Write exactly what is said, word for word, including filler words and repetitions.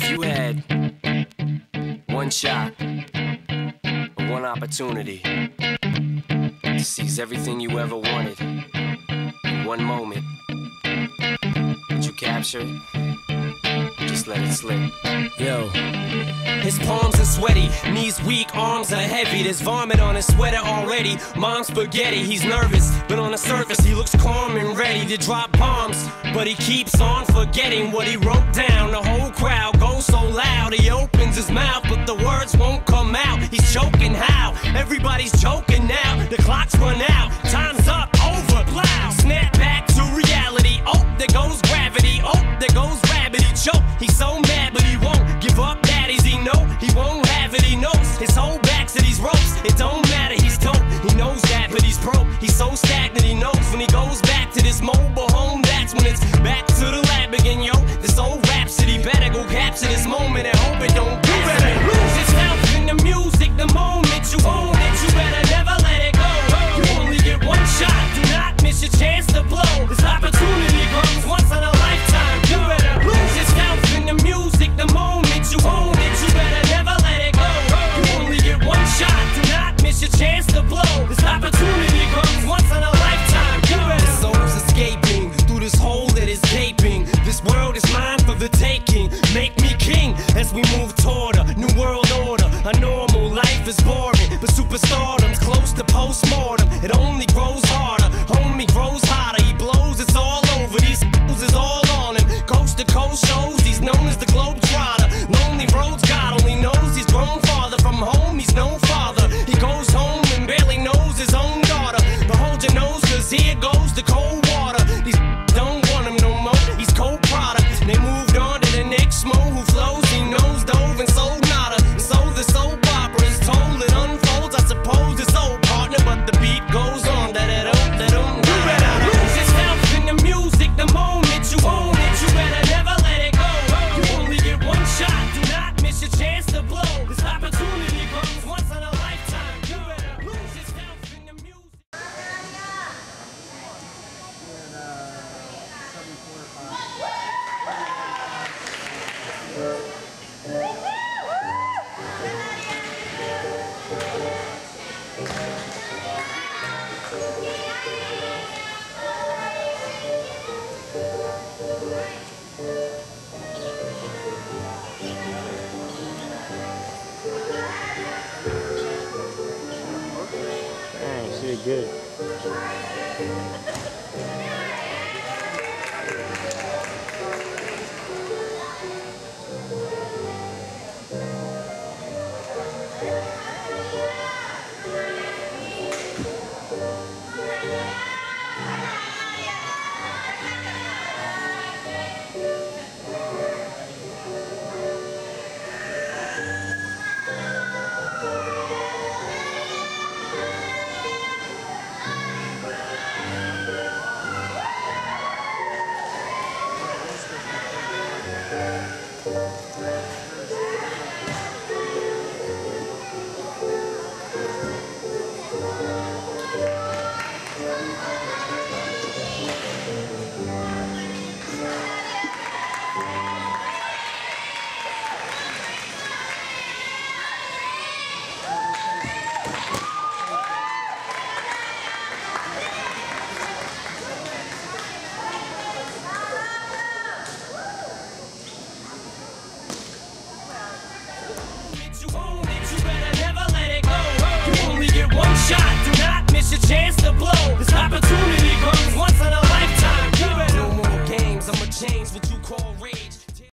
If you had one shot or one opportunity to seize everything you ever wanted in one moment, would you capture it? Just let it slip. Yo. His palms are sweaty, knees weak, arms are heavy. There's vomit on his sweater already. Mom's spaghetti, he's nervous, but on the surface he looks calm and ready to drop bombs. But he keeps on forgetting what he wrote down. The whole crowd goes so loud, he opens his mouth, but the words won't come out. He's choking how? Everybody's choking now. The clock's run out, time's up, over, loud. Snap back to reality. Oh, there goes gravity. Oh, there goes rabbit. He choke, he's so mad, but he won't give up. Daddies, he know he won't have it. He knows his whole back's to these ropes. It don't matter, he's dope. He knows that, but he's broke. He's so stagnant, he knows when he goes back to this mobile home, that's when it's back to the lab again, yo. This old rhapsody better go capture this moment and hope it don't do better. Lose yourself in the music the moment you own it. You better never let it go. You only get one shot, do not miss your chance to blow. This opportunity comes once in a lifetime. You better lose yourself in the music the moment you own it. You better never let it go. You only get one shot, do not miss your chance to blow. This opportunity comes once in a lifetime. You better. The soul's escaping through this hole that is gaping. This world is mine for the taking. Make me king as we move toward a new world order. A normal life is boring, but superstardom's close to postmortem. It only grows harder, homie grows hotter. He blows, it's all over. These fools is all on him. Coast to coast shows, he's known as the Globetrotter. Lonely roads, God only knows he's grown farther from home. He's no father. He goes home and barely knows his own daughter. But hold your nose, cause here goes the cold water. These don't want him no more. He's cold product. They moved on to the next mo who flows. He knows dove and sold nada. And so the soap opera is told. It unfolds. I suppose it's old partner, but the beat goes on. That it don't, that don't. You better lose yourself in the music the moment you own it. You better never let it go. You only get one shot. Do not miss your chance to blow. This opportunity comes once in a lifetime. You better lose yourself in the music. Dang, she did good. Your chance to blow. This opportunity comes once in a lifetime. No more games, I'ma change what you call